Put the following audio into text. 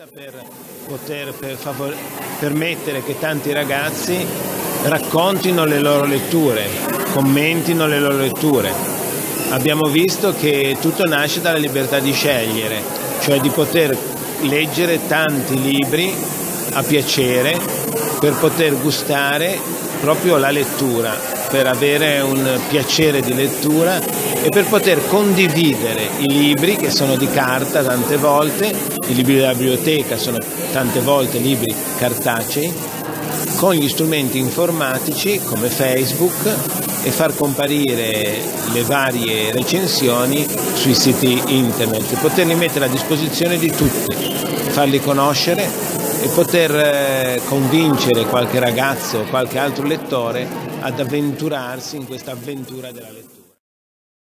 nata per permettere che tanti ragazzi raccontino le loro letture, commentino le loro letture. Abbiamo visto che tutto nasce dalla libertà di scegliere, cioè di poter leggere tanti libri a piacere, per poter gustare proprio la lettura, per avere un piacere di lettura e per poter condividere i libri che sono di carta tante volte, i libri della biblioteca sono tante volte libri cartacei, con gli strumenti informatici come Facebook e far comparire le varie recensioni sui siti internet, poterli mettere a disposizione di tutti, farli conoscere e poter convincere qualche ragazzo o qualche altro lettore ad avventurarsi in questa avventura della lettura.